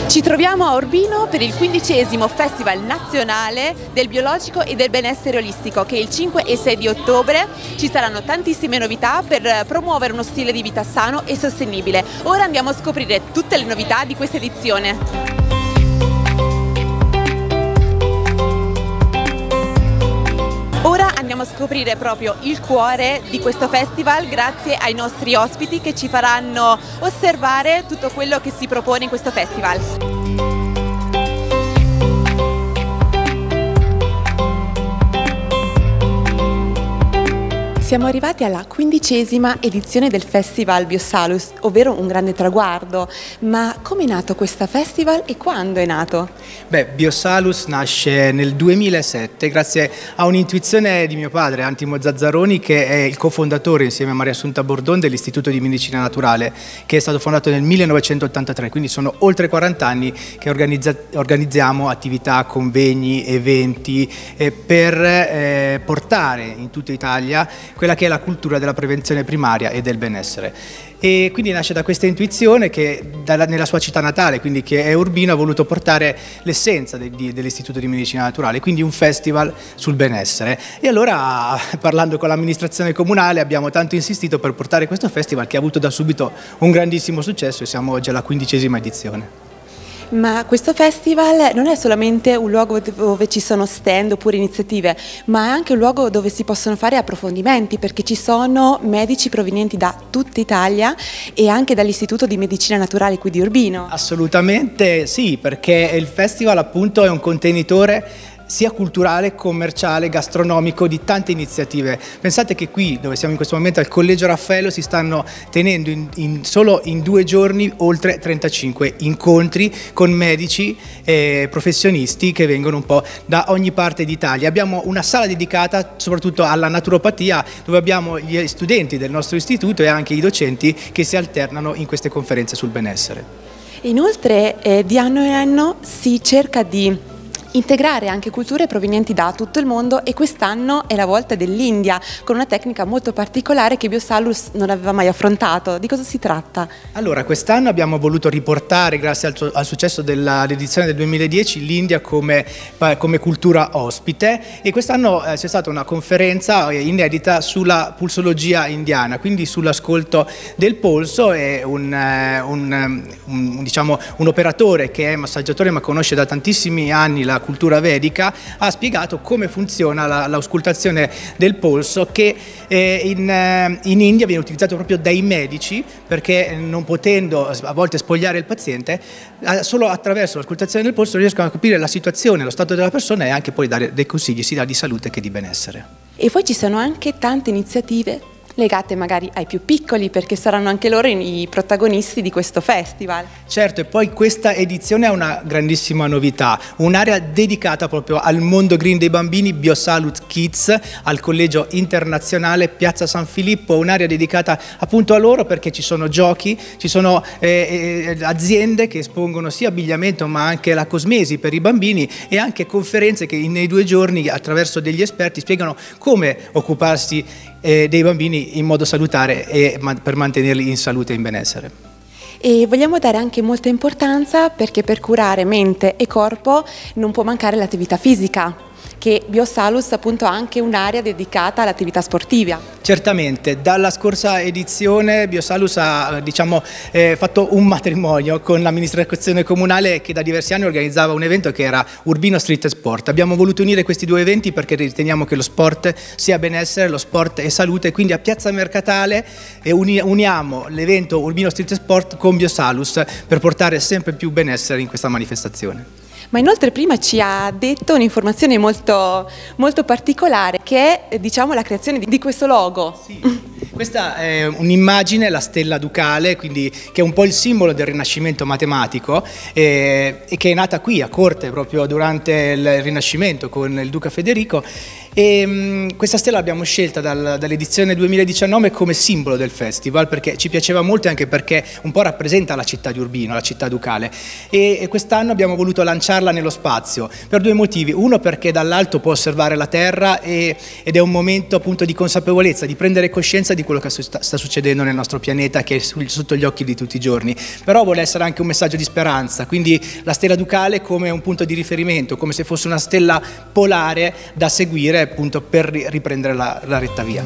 Ci troviamo a Urbino per il 15° Festival Nazionale del Biologico e del Benessere Olistico, che il 5 e 6 di ottobre ci saranno tantissime novità per promuovere uno stile di vita sano e sostenibile. Ora andiamo a scoprire tutte le novità di questa edizione. Ora andiamo a scoprire proprio il cuore di questo festival grazie ai nostri ospiti che ci faranno osservare tutto quello che si propone in questo festival. Siamo arrivati alla 15ª edizione del Festival Biosalus, ovvero un grande traguardo. Ma come è nato questo festival e quando è nato? Biosalus nasce nel 2007 grazie a un'intuizione di mio padre, Antimo Zazzaroni, che è il cofondatore insieme a Maria Assunta Bordon dell'Istituto di Medicina Naturale, che è stato fondato nel 1983, quindi sono oltre 40 anni che organizziamo attività, convegni, eventi per portare in tutta Italia quella che è la cultura della prevenzione primaria e del benessere. E quindi nasce da questa intuizione che nella sua città natale, quindi che è Urbino, ha voluto portare l'essenza dell'Istituto di Medicina Naturale, quindi un festival sul benessere. E allora, parlando con l'amministrazione comunale, abbiamo tanto insistito per portare questo festival, che ha avuto da subito un grandissimo successo, e siamo oggi alla 15ª edizione. Ma questo festival non è solamente un luogo dove ci sono stand oppure iniziative, ma è anche un luogo dove si possono fare approfondimenti, perché ci sono medici provenienti da tutta Italia e anche dall'Istituto di Medicina Naturale qui di Urbino. Assolutamente sì, perché il festival appunto è un contenitore sia culturale, commerciale, gastronomico, di tante iniziative. Pensate che qui, dove siamo in questo momento, al Collegio Raffaello, si stanno tenendo solo in 2 giorni oltre 35 incontri con medici e professionisti che vengono un po' da ogni parte d'Italia. Abbiamo una sala dedicata soprattutto alla naturopatia, dove abbiamo gli studenti del nostro istituto e anche i docenti che si alternano in queste conferenze sul benessere. Inoltre, di anno in anno si cerca di integrare anche culture provenienti da tutto il mondo, e quest'anno è la volta dell'India, con una tecnica molto particolare che Biosalus non aveva mai affrontato. Di cosa si tratta? Allora, quest'anno abbiamo voluto riportare, grazie al successo dell'edizione del 2010, l'India come cultura ospite, e quest'anno c'è stata una conferenza inedita sulla pulsologia indiana, quindi sull'ascolto del polso. E diciamo, un operatore che è massaggiatore ma conosce da tantissimi anni la cultura vedica ha spiegato come funziona l'auscultazione del polso, che in India viene utilizzato proprio dai medici, perché non potendo a volte spogliare il paziente, solo attraverso l'auscultazione del polso riescono a capire la situazione, lo stato della persona, e anche poi dare dei consigli sia di salute che di benessere. E poi ci sono anche tante iniziative legate magari ai più piccoli, perché saranno anche loro i protagonisti di questo festival. Certo, e poi questa edizione ha una grandissima novità, un'area dedicata proprio al mondo green dei bambini, Biosalus Kids, al Collegio Internazionale Piazza San Filippo, un'area dedicata appunto a loro, perché ci sono giochi, ci sono aziende che espongono sia abbigliamento ma anche la cosmesi per i bambini, e anche conferenze che nei 2 giorni attraverso degli esperti spiegano come occuparsi dei bambini in modo salutare e per mantenerli in salute e in benessere. E vogliamo dare anche molta importanza, perché per curare mente e corpo non può mancare l'attività fisica, che Biosalus appunto ha anche un'area dedicata all'attività sportiva. Certamente, dalla scorsa edizione Biosalus ha fatto un matrimonio con l'amministrazione comunale, che da diversi anni organizzava un evento che era Urbino Street Sport. Abbiamo voluto unire questi 2 eventi perché riteniamo che lo sport sia benessere, lo sport è salute, quindi a Piazza Mercatale uniamo l'evento Urbino Street Sport con Biosalus per portare sempre più benessere in questa manifestazione. Ma inoltre prima ci ha detto un'informazione molto, molto particolare, che è la creazione di questo logo. Sì. Questa è un'immagine, la stella ducale, quindi, che è un po' il simbolo del Rinascimento matematico, e che è nata qui a corte proprio durante il Rinascimento con il duca Federico. E questa stella l'abbiamo scelta dall'edizione 2019 come simbolo del festival, perché ci piaceva molto e anche perché un po' rappresenta la città di Urbino, la città ducale, e quest'anno abbiamo voluto lanciarla nello spazio per due motivi: uno perché dall'alto può osservare la Terra ed è un momento appunto di consapevolezza, di prendere coscienza di quello che sta succedendo nel nostro pianeta, che è sotto gli occhi di tutti i giorni, però vuole essere anche un messaggio di speranza, quindi la stella ducale come un punto di riferimento, come se fosse una stella polare da seguire appunto per riprendere la retta via.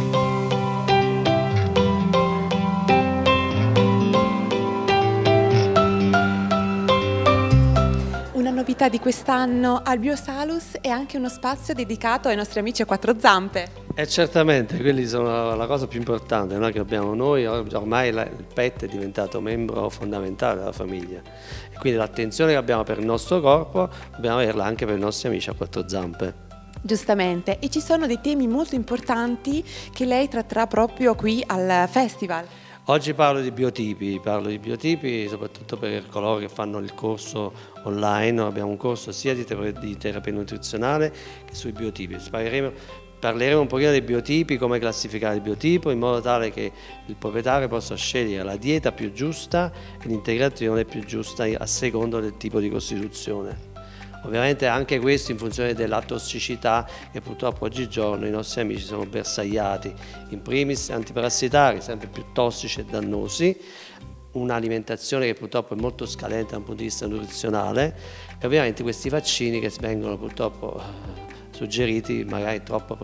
Una novità di quest'anno al Biosalus è anche uno spazio dedicato ai nostri amici a quattro zampe. Certamente, quelli sono la cosa più importante, no? Che abbiamo noi, ormai il pet è diventato membro fondamentale della famiglia e quindi l'attenzione che abbiamo per il nostro corpo dobbiamo averla anche per i nostri amici a quattro zampe. Giustamente, e ci sono dei temi molto importanti che lei tratterà proprio qui al festival. Oggi parlo di biotipi soprattutto per coloro che fanno il corso online. Abbiamo un corso sia di terapia nutrizionale che sui biotipi. Parleremo un pochino dei biotipi, come classificare il biotipo in modo tale che il proprietario possa scegliere la dieta più giusta e l'integrazione più giusta a seconda del tipo di costituzione. Ovviamente anche questo in funzione della tossicità che purtroppo oggigiorno i nostri amici sono bersagliati, in primis antiparassitari sempre più tossici e dannosi, un'alimentazione che purtroppo è molto scadente dal punto di vista nutrizionale e ovviamente questi vaccini che vengono purtroppo suggeriti magari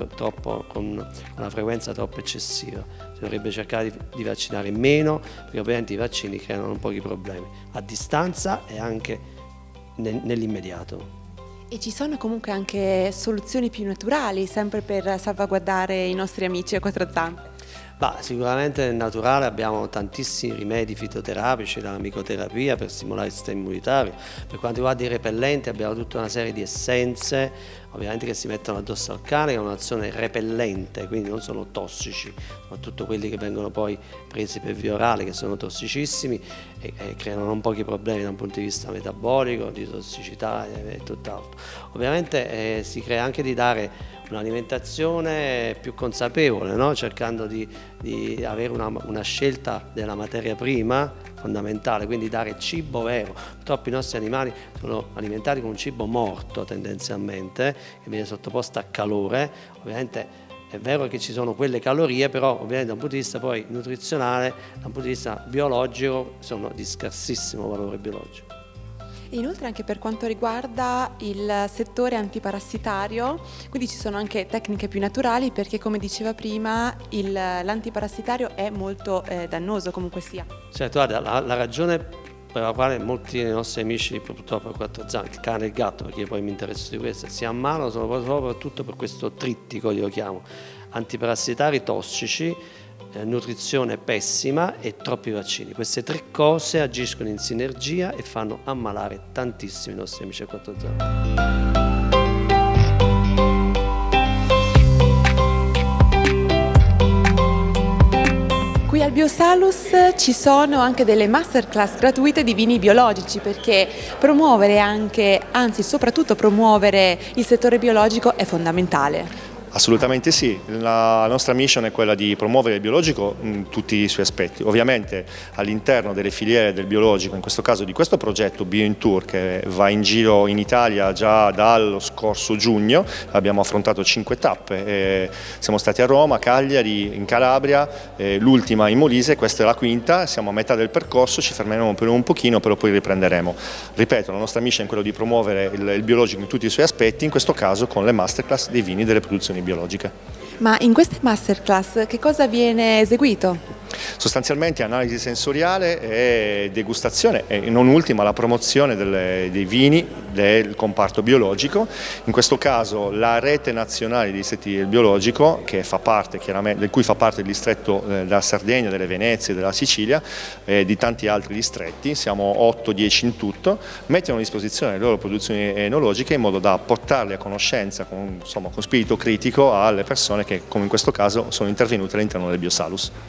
con una frequenza troppo eccessiva. Si dovrebbe cercare di vaccinare meno perché ovviamente i vaccini creano pochi problemi a distanza e anche nell'immediato. E ci sono comunque anche soluzioni più naturali, sempre per salvaguardare i nostri amici a quattro zampe. Sicuramente nel naturale abbiamo tantissimi rimedi fitoterapici, dalla micoterapia per stimolare il sistema immunitario. Per quanto riguarda i repellenti abbiamo tutta una serie di essenze, ovviamente che si mettono addosso al cane, che hanno un'azione repellente, quindi non sono tossici, soprattutto quelli che vengono poi presi per via orale, che sono tossicissimi e creano non pochi problemi da un punto di vista metabolico, di tossicità e tutt'altro. Ovviamente si crea anche di dare un'alimentazione più consapevole, no? Cercando di avere una scelta della materia prima fondamentale, quindi dare cibo vero. Purtroppo i nostri animali sono alimentati con un cibo morto tendenzialmente, che viene sottoposto a calore. Ovviamente è vero che ci sono quelle calorie, però ovviamente da un punto di vista poi nutrizionale, da un punto di vista biologico, sono di scarsissimo valore biologico. E inoltre anche per quanto riguarda il settore antiparassitario, quindi ci sono anche tecniche più naturali perché come diceva prima l'antiparassitario è molto dannoso comunque sia. Certo, guarda, la ragione per la quale molti dei nostri amici purtroppo a quattro zampe, il cane e il gatto, perché poi mi interesso di questo, si ammalano soprattutto per questo trittico, io lo chiamo, antiparassitari tossici, nutrizione pessima e troppi vaccini. Queste tre cose agiscono in sinergia e fanno ammalare tantissimi i nostri amici a quattro zampe. Qui al Biosalus ci sono anche delle masterclass gratuite di vini biologici perché promuovere anche, anzi soprattutto promuovere il settore biologico è fondamentale. Assolutamente sì, la nostra mission è quella di promuovere il biologico in tutti i suoi aspetti. Ovviamente all'interno delle filiere del biologico, in questo caso di questo progetto Bio in Tour che va in giro in Italia già dallo scorso giugno, abbiamo affrontato 5 tappe, siamo stati a Roma, Cagliari, in Calabria, l'ultima in Molise, questa è la quinta, siamo a metà del percorso, ci fermeremo per un pochino però poi riprenderemo. Ripeto, la nostra mission è quella di promuovere il biologico in tutti i suoi aspetti, in questo caso con le masterclass dei vini delle produzioni biologiche. Ma in queste masterclass che cosa viene eseguito? Sostanzialmente analisi sensoriale e degustazione e non ultima la promozione dei vini del comparto biologico, in questo caso la rete nazionale dei distretti del biologico che fa parte chiaramente, del cui fa parte il distretto della Sardegna, delle Venezie, della Sicilia e di tanti altri distretti, siamo 8-10 in tutto, mettono a disposizione le loro produzioni enologiche in modo da portarle a conoscenza con spirito critico alle persone che come in questo caso sono intervenute all'interno del Biosalus.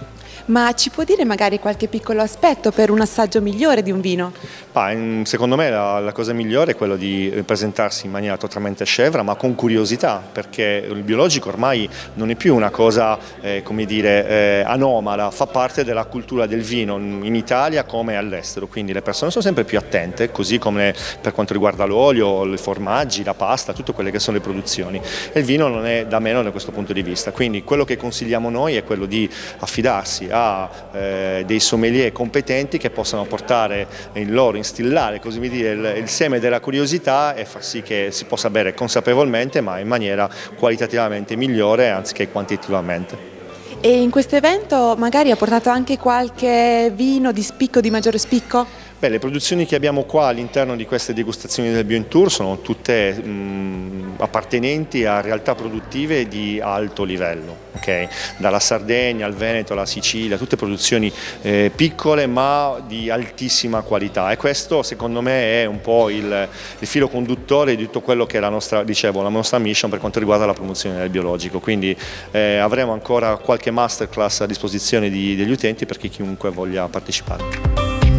Ma ci può dire magari qualche piccolo aspetto per un assaggio migliore di un vino? Secondo me la cosa migliore è quella di presentarsi in maniera totalmente scevra, ma con curiosità, perché il biologico ormai non è più una cosa come dire, anomala, fa parte della cultura del vino in Italia come all'estero, quindi le persone sono sempre più attente, così come per quanto riguarda l'olio, i formaggi, la pasta, tutte quelle che sono le produzioni, e il vino non è da meno da questo punto di vista. Quindi quello che consigliamo noi è quello di affidarsi a dei sommelier competenti che possano portare in loro, instillare così dire il seme della curiosità e far sì che si possa bere consapevolmente ma in maniera qualitativamente migliore anziché quantitativamente. E in questo evento magari ha portato anche qualche vino di spicco, di maggiore spicco? Beh, le produzioni che abbiamo qua all'interno di queste degustazioni del BioInTour sono tutte appartenenti a realtà produttive di alto livello, okay? Dalla Sardegna al Veneto alla Sicilia, tutte produzioni piccole ma di altissima qualità, e questo secondo me è un po' il filo conduttore di tutto quello che è la nostra mission per quanto riguarda la promozione del biologico. Quindi avremo ancora qualche masterclass a disposizione degli utenti per chiunque voglia partecipare.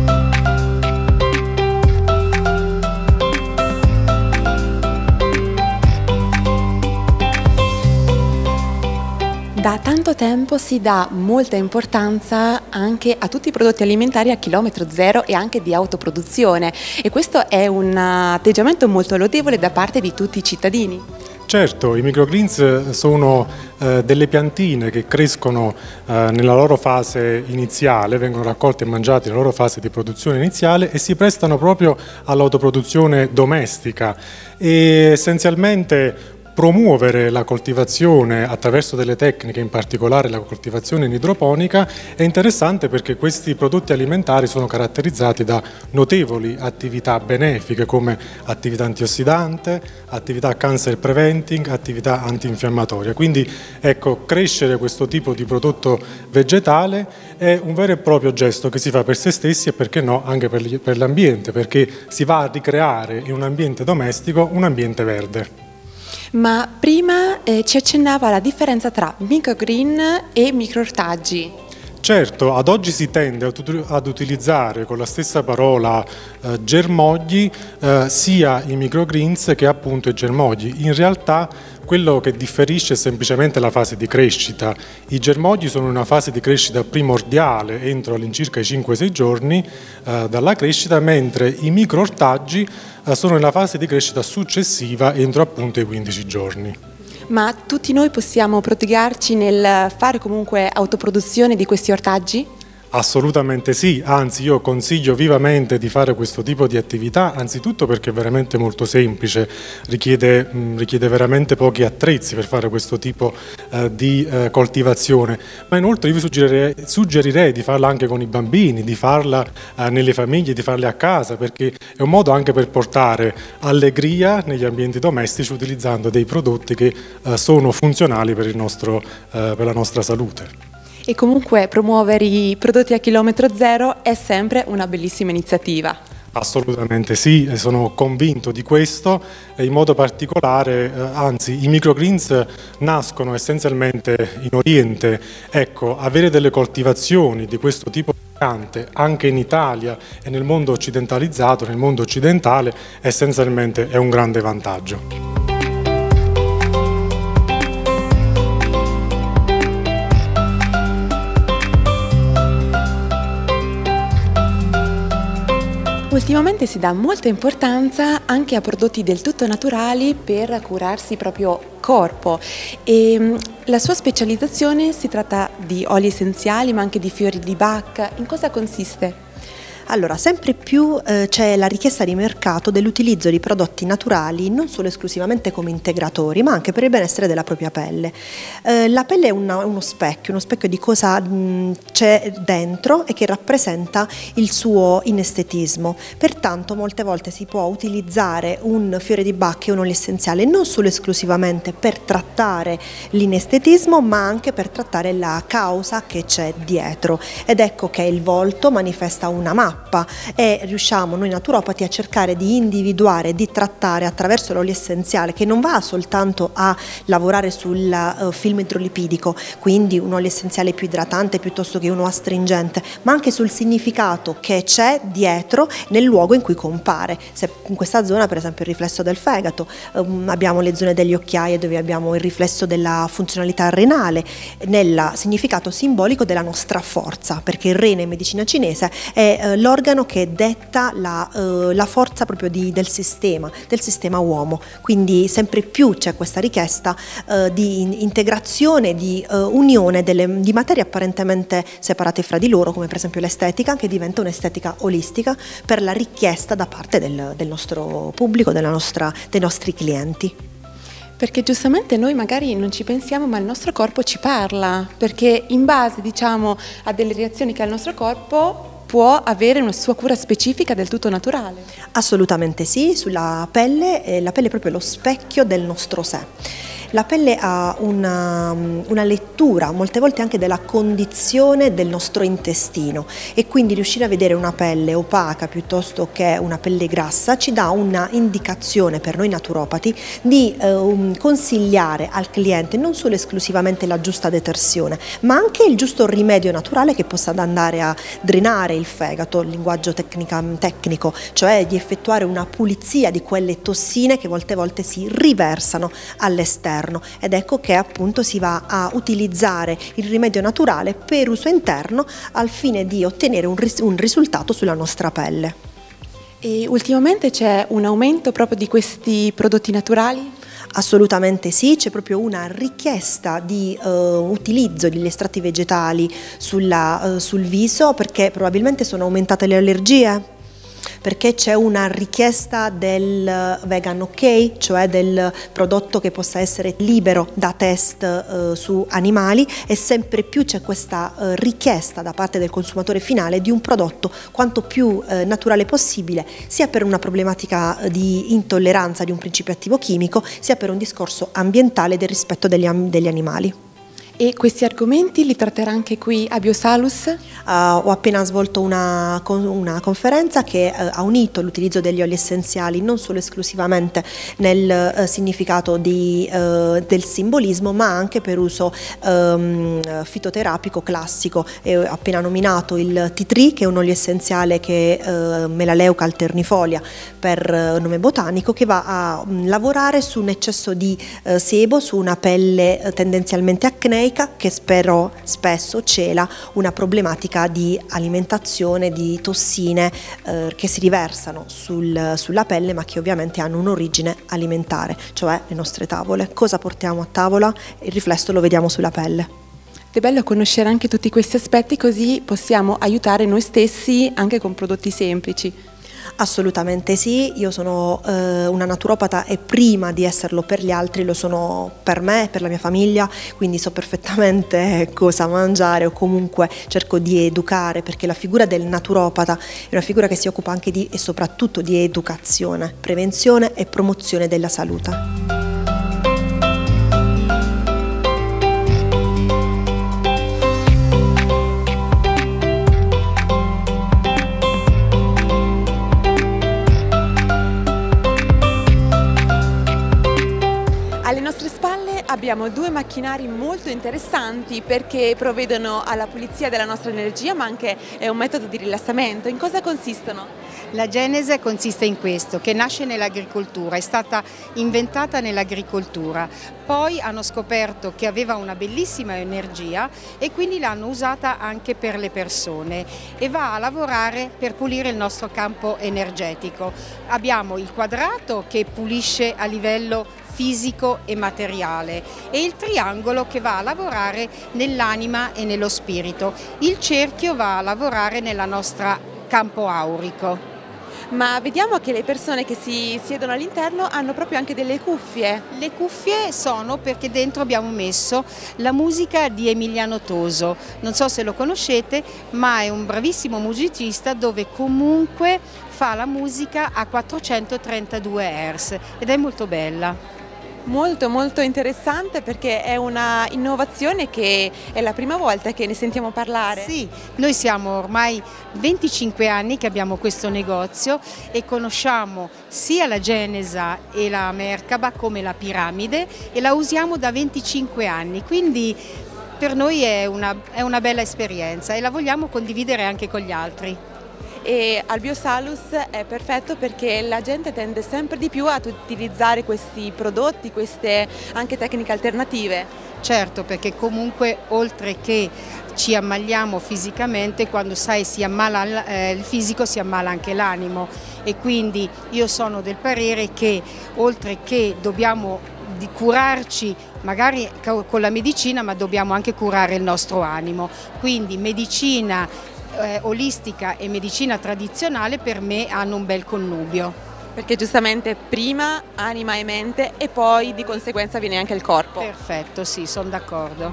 Da tanto tempo si dà molta importanza anche a tutti i prodotti alimentari a chilometro zero e anche di autoproduzione, e questo è un atteggiamento molto lodevole da parte di tutti i cittadini. Certo, i microgreens sono delle piantine che crescono nella loro fase iniziale, vengono raccolte e mangiate nella loro fase di produzione iniziale e si prestano proprio all'autoproduzione domestica, e essenzialmente promuovere la coltivazione attraverso delle tecniche, in particolare la coltivazione in idroponica, è interessante perché questi prodotti alimentari sono caratterizzati da notevoli attività benefiche come attività antiossidante, attività cancer preventing, attività antinfiammatoria. Quindi ecco, crescere questo tipo di prodotto vegetale è un vero e proprio gesto che si fa per se stessi e, perché no, anche per l'ambiente, perché si va a ricreare in un ambiente domestico un ambiente verde. Ma prima ci accennava la differenza tra microgreen e microortaggi. Certo, ad oggi si tende ad utilizzare con la stessa parola germogli sia i microgreens che appunto i germogli. In realtà quello che differisce è semplicemente la fase di crescita. I germogli sono in una fase di crescita primordiale entro all'incirca i 5-6 giorni dalla crescita, mentre i microortaggi sono nella fase di crescita successiva entro appunto i 15 giorni. Ma tutti noi possiamo prodigarci nel fare comunque autoproduzione di questi ortaggi? Assolutamente sì, anzi io consiglio vivamente di fare questo tipo di attività, anzitutto perché è veramente molto semplice, richiede veramente pochi attrezzi per fare questo tipo di coltivazione, ma inoltre io vi suggerirei di farla anche con i bambini, di farla nelle famiglie, di farla a casa, perché è un modo anche per portare allegria negli ambienti domestici utilizzando dei prodotti che sono funzionali per la nostra salute. E comunque promuovere i prodotti a chilometro zero è sempre una bellissima iniziativa. Assolutamente sì, sono convinto di questo, e in modo particolare, anzi i microgreens nascono essenzialmente in Oriente. Ecco, avere delle coltivazioni di questo tipo di piante anche in Italia e nel mondo occidentalizzato, nel mondo occidentale, essenzialmente è un grande vantaggio. Ultimamente si dà molta importanza anche a prodotti del tutto naturali per curarsi il proprio corpo, e la sua specializzazione si tratta di oli essenziali ma anche di fiori di bacca. In cosa consiste? Allora, sempre più c'è la richiesta di mercato dell'utilizzo di prodotti naturali non solo esclusivamente come integratori, ma anche per il benessere della propria pelle. La pelle è uno specchio di cosa c'è dentro e che rappresenta il suo inestetismo. Pertanto molte volte si può utilizzare un fiore di bacca e un olio essenziale non solo esclusivamente per trattare l'inestetismo, ma anche per trattare la causa che c'è dietro. Ed ecco che il volto manifesta una mappa mappa e riusciamo noi naturopati a cercare di individuare, di trattare attraverso l'olio essenziale, che non va soltanto a lavorare sul film idrolipidico, quindi un olio essenziale più idratante piuttosto che uno astringente, ma anche sul significato che c'è dietro nel luogo in cui compare. Se in questa zona, per esempio, il riflesso del fegato, abbiamo le zone degli occhiaie dove abbiamo il riflesso della funzionalità renale, nel significato simbolico della nostra forza, perché il rene in medicina cinese è l'organo che detta la forza proprio del sistema uomo, quindi sempre più c'è questa richiesta di integrazione, di unione di materie apparentemente separate fra di loro, come per esempio l'estetica, che diventa un'estetica olistica per la richiesta da parte del nostro pubblico, dei nostri clienti. Perché giustamente noi magari non ci pensiamo, ma il nostro corpo ci parla, perché in base, diciamo, a delle reazioni che ha il nostro corpo può avere una sua cura specifica del tutto naturale. Assolutamente sì, sulla pelle, la pelle è proprio lo specchio del nostro sé. La pelle ha una lettura, molte volte anche della condizione del nostro intestino, e quindi riuscire a vedere una pelle opaca piuttosto che una pelle grassa ci dà una indicazione per noi naturopati di consigliare al cliente non solo esclusivamente la giusta detersione, ma anche il giusto rimedio naturale che possa andare a drenare il fegato, il linguaggio tecnico, cioè di effettuare una pulizia di quelle tossine che molte volte si riversano all'esterno. Ed ecco che appunto si va a utilizzare il rimedio naturale per uso interno al fine di ottenere un risultato sulla nostra pelle. E ultimamente c'è un aumento proprio di questi prodotti naturali? Assolutamente sì, c'è proprio una richiesta di utilizzo degli estratti vegetali sul viso, perché probabilmente sono aumentate le allergie, perché c'è una richiesta del vegan ok, cioè del prodotto che possa essere libero da test su animali, e sempre più c'è questa richiesta da parte del consumatore finale di un prodotto quanto più naturale possibile, sia per una problematica di intolleranza di un principio attivo chimico, sia per un discorso ambientale del rispetto degli animali. E questi argomenti li tratterà anche qui a Biosalus? Ho appena svolto una conferenza che ha unito l'utilizzo degli oli essenziali non solo esclusivamente nel significato del simbolismo, ma anche per uso fitoterapico classico. Ho appena nominato il tea tree, che è un olio essenziale che è Melaleuca alternifolia per nome botanico, che va a lavorare su un eccesso di sebo, su una pelle tendenzialmente acneica, che spero spesso cela una problematica di alimentazione, di tossine che si riversano sulla pelle, ma che ovviamente hanno un'origine alimentare, cioè le nostre tavole. Cosa portiamo a tavola? Il riflesso lo vediamo sulla pelle. È bello conoscere anche tutti questi aspetti, così possiamo aiutare noi stessi anche con prodotti semplici. Assolutamente sì, io sono una naturopata e prima di esserlo per gli altri lo sono per me e per la mia famiglia, quindi so perfettamente cosa mangiare, o comunque cerco di educare, perché la figura del naturopata è una figura che si occupa anche e soprattutto di educazione, prevenzione e promozione della salute. Alle nostre spalle abbiamo due macchinari molto interessanti, perché provvedono alla pulizia della nostra energia, ma anche è un metodo di rilassamento. In cosa consistono? La genesi consiste in questo, che nasce nell'agricoltura, è stata inventata nell'agricoltura, poi hanno scoperto che aveva una bellissima energia e quindi l'hanno usata anche per le persone, e va a lavorare per pulire il nostro campo energetico. Abbiamo il quadrato che pulisce a livello fisico e materiale, e il triangolo che va a lavorare nell'anima e nello spirito. Il cerchio va a lavorare nella nostra campo aurico. Ma vediamo che le persone che si siedono all'interno hanno proprio anche delle cuffie. Le cuffie sono perché dentro abbiamo messo la musica di Emiliano Toso, non so se lo conoscete, ma è un bravissimo musicista dove comunque fa la musica a 432 Hz ed è molto bella. Molto molto interessante, perché è una innovazione che è la prima volta che ne sentiamo parlare. Sì, noi siamo ormai 25 anni che abbiamo questo negozio e conosciamo sia la Genesa e la Merkaba come la piramide, e la usiamo da 25 anni, quindi per noi è una bella esperienza e la vogliamo condividere anche con gli altri. E al Biosalus è perfetto perché la gente tende sempre di più ad utilizzare questi prodotti, queste anche tecniche alternative. Certo, perché comunque oltre che ci ammaliamo fisicamente, quando si ammala il fisico si ammala anche l'animo, e quindi io sono del parere che oltre che dobbiamo curarci magari con la medicina, ma dobbiamo anche curare il nostro animo, quindi medicina olistica e medicina tradizionale per me hanno un bel connubio. Perché giustamente prima anima e mente e poi di conseguenza viene anche il corpo. Perfetto, sì, sono d'accordo.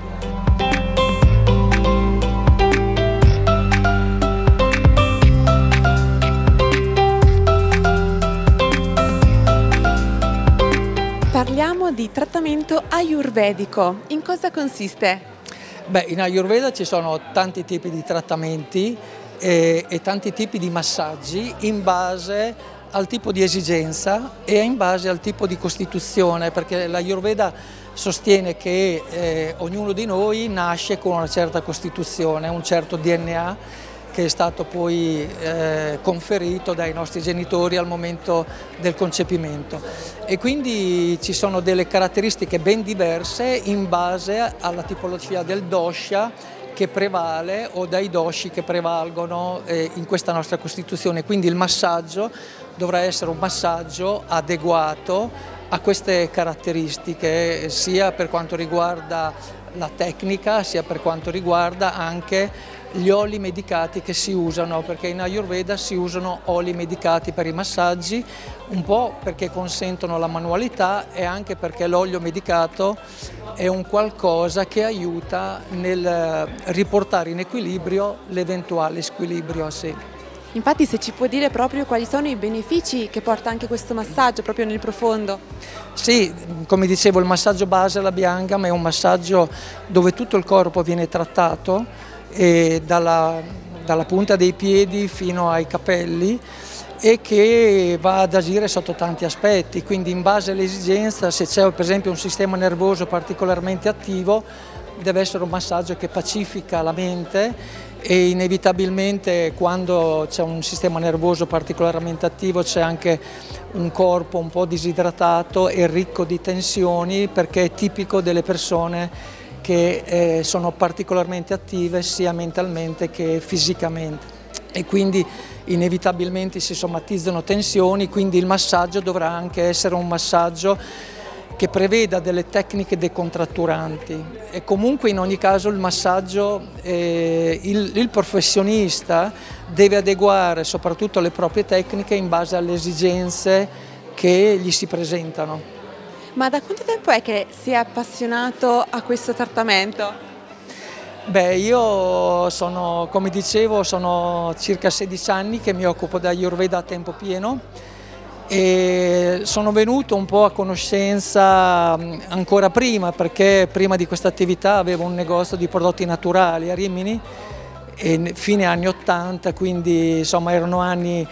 Parliamo di trattamento ayurvedico. In cosa consiste? Beh, in Ayurveda ci sono tanti tipi di trattamenti e tanti tipi di massaggi in base al tipo di esigenza e in base al tipo di costituzione, perché l'Ayurveda sostiene che ognuno di noi nasce con una certa costituzione, un certo DNA che è stato poi conferito dai nostri genitori al momento del concepimento, e quindi ci sono delle caratteristiche ben diverse in base alla tipologia del dosha che prevale o dai doshi che prevalgono in questa nostra costituzione. Quindi il massaggio dovrà essere un massaggio adeguato a queste caratteristiche, sia per quanto riguarda la tecnica, sia per quanto riguarda anche gli oli medicati che si usano, perché in Ayurveda si usano oli medicati per i massaggi, un po' perché consentono la manualità e anche perché l'olio medicato è un qualcosa che aiuta nel riportare in equilibrio l'eventuale squilibrio. Sì. Infatti, se ci può dire proprio quali sono i benefici che porta anche questo massaggio proprio nel profondo. Sì, come dicevo, il massaggio base alla Biangam è un massaggio dove tutto il corpo viene trattato, e dalla punta dei piedi fino ai capelli, e che va ad agire sotto tanti aspetti, quindi in base all'esigenza, se c'è per esempio un sistema nervoso particolarmente attivo, deve essere un massaggio che pacifica la mente, e inevitabilmente quando c'è un sistema nervoso particolarmente attivo c'è anche un corpo un po' disidratato e ricco di tensioni, perché è tipico delle persone che sono particolarmente attive sia mentalmente che fisicamente, e quindi inevitabilmente si somatizzano tensioni, quindi il massaggio dovrà anche essere un massaggio che preveda delle tecniche decontratturanti, e comunque in ogni caso il massaggio, il professionista deve adeguare soprattutto le proprie tecniche in base alle esigenze che gli si presentano. Ma da quanto tempo è che si è appassionato a questo trattamento? Beh, io sono, come dicevo, sono circa 16 anni che mi occupo di Ayurveda a tempo pieno, e sono venuto un po' a conoscenza ancora prima, perché prima di questa attività avevo un negozio di prodotti naturali a Rimini, e fine anni 80, quindi insomma erano anni,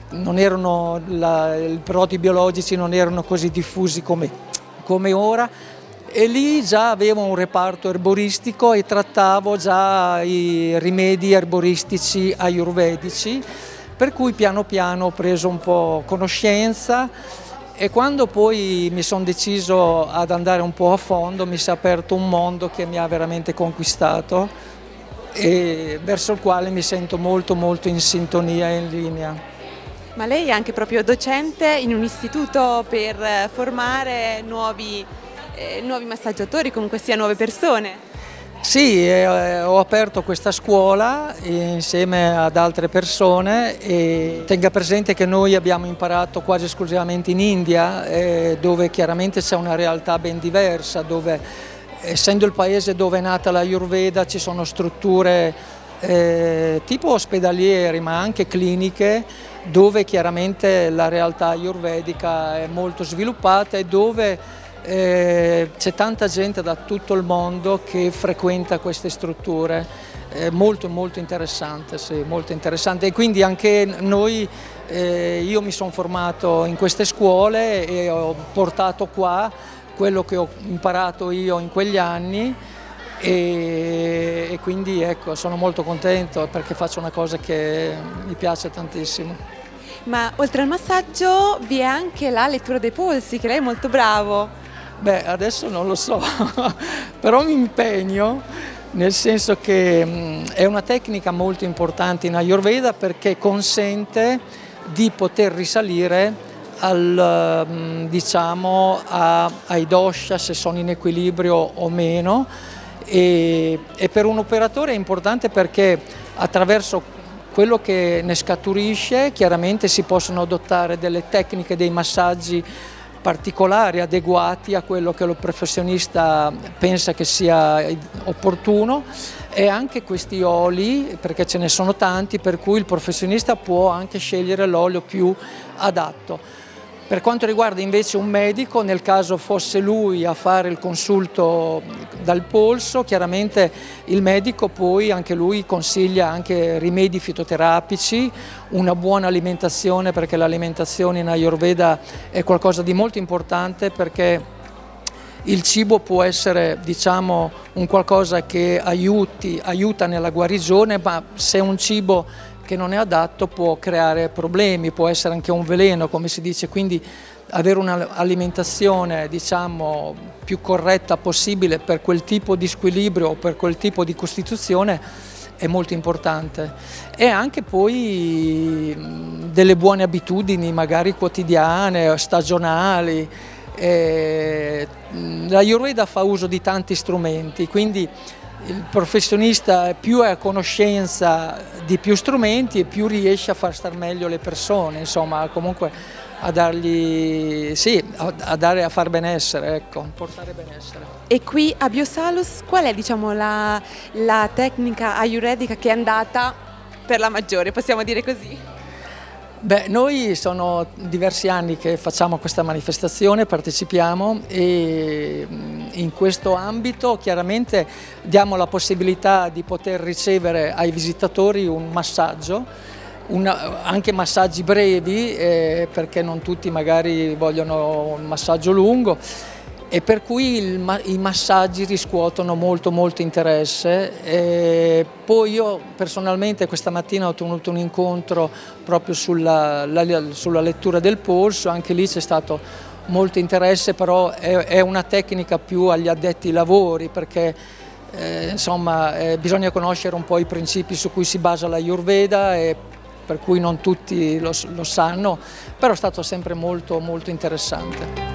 i prodotti biologici non erano così diffusi come ora, e lì già avevo un reparto erboristico e trattavo già i rimedi erboristici ayurvedici, per cui piano piano ho preso un po' conoscenza, e quando poi mi sono deciso ad andare un po' a fondo mi si è aperto un mondo che mi ha veramente conquistato e verso il quale mi sento molto molto in sintonia e in linea. Ma lei è anche proprio docente in un istituto per formare nuovi massaggiatori, comunque sia nuove persone? Sì, ho aperto questa scuola insieme ad altre persone, e tenga presente che noi abbiamo imparato quasi esclusivamente in India, dove chiaramente c'è una realtà ben diversa, dove essendo il paese dove è nata l'Ayurveda ci sono strutture tipo ospedalieri ma anche cliniche, dove chiaramente la realtà ayurvedica è molto sviluppata e dove c'è tanta gente da tutto il mondo che frequenta queste strutture, molto interessante, sì, molto interessante. E quindi anche noi, io mi sono formato in queste scuole e ho portato qua quello che ho imparato io in quegli anni e quindi ecco, sono molto contento perché faccio una cosa che mi piace tantissimo. Ma oltre al massaggio vi è anche la lettura dei polsi, che lei è molto bravo. Beh, adesso non lo so, però mi impegno, nel senso che è una tecnica molto importante in Ayurveda perché consente di poter risalire diciamo, ai dosha, se sono in equilibrio o meno, e per un operatore è importante perché attraverso quello che ne scaturisce chiaramente si possono adottare delle tecniche, dei massaggi particolari, adeguati a quello che lo professionista pensa che sia opportuno, e anche questi oli, perché ce ne sono tanti, per cui il professionista può anche scegliere l'olio più adatto. Per quanto riguarda invece un medico, nel caso fosse lui a fare il consulto dal polso, chiaramente il medico poi anche lui consiglia anche rimedi fitoterapici, una buona alimentazione, perché l'alimentazione in Ayurveda è qualcosa di molto importante, perché il cibo può essere, diciamo, un qualcosa che aiuta nella guarigione, ma se un cibo che non è adatto può creare problemi, può essere anche un veleno, come si dice, quindi avere un'alimentazione, diciamo, più corretta possibile per quel tipo di squilibrio o per quel tipo di costituzione è molto importante. E anche poi delle buone abitudini, magari quotidiane, stagionali. L'Ayurveda fa uso di tanti strumenti, quindi il professionista più è a conoscenza di più strumenti e più riesce a far star meglio le persone, insomma, comunque a dargli, sì, a far benessere, ecco, portare benessere. E qui a Biosalus qual è, diciamo, la tecnica ayurvedica che è andata per la maggiore, possiamo dire così? Beh, noi sono diversi anni che facciamo questa manifestazione, partecipiamo, e in questo ambito chiaramente diamo la possibilità di poter ricevere ai visitatori un massaggio, anche massaggi brevi, perché non tutti magari vogliono un massaggio lungo, e per cui i massaggi riscuotono molto interesse. Poi io personalmente questa mattina ho tenuto un incontro proprio sulla lettura del polso, anche lì c'è stato molto interesse, però è una tecnica più agli addetti ai lavori, perché insomma bisogna conoscere un po' i principi su cui si basa l'Ayurveda, e per cui non tutti lo sanno, però è stato sempre molto interessante.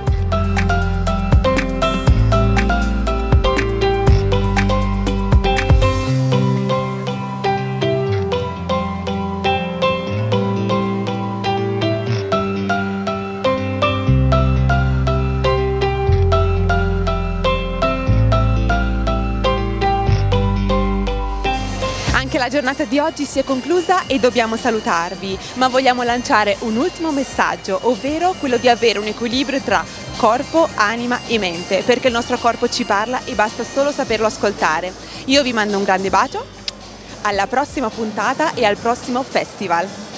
La giornata di oggi si è conclusa e dobbiamo salutarvi, ma vogliamo lanciare un ultimo messaggio, ovvero quello di avere un equilibrio tra corpo, anima e mente, perché il nostro corpo ci parla e basta solo saperlo ascoltare. Io vi mando un grande bacio, alla prossima puntata e al prossimo festival.